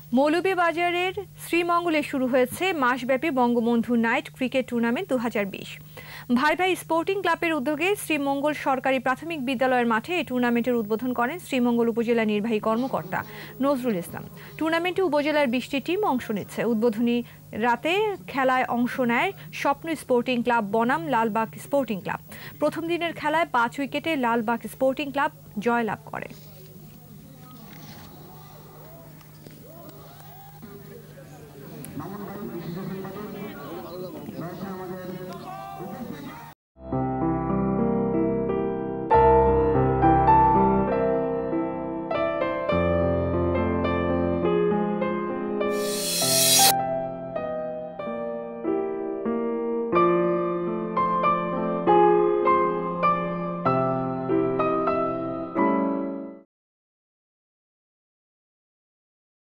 মৌলভীবাজারের শ্রীমঙ্গলে শুরু হয়েছে মাসব্যাপী বঙ্গবন্ধু নাইট ক্রিকেট টুর্নামেন্ট 2020। ভাই ভাই স্পোর্টিং ক্লাবের উদ্যোগে শ্রীমঙ্গল সরকারি প্রাথমিক বিদ্যালয়ের মাঠে এই টুর্নামেন্টের উদ্বোধন করেন শ্রীমঙ্গল উপজেলা নির্বাহী কর্মকর্তা নজরুল ইসলাম। টুর্নামেন্টে উপজেলার 20টি টিম অংশ নিচ্ছে। উদ্বোধনী রাতে খেলায় অংশ নেয় স্বপ্ন স্পোর্টিং ক্লাব বনাম লালবাগ স্পোর্টিং ক্লাব। প্রথম দিনের খেলায় 5 উইকেটে লালবাগ স্পোর্টিং ক্লাব জয়লাভ করে।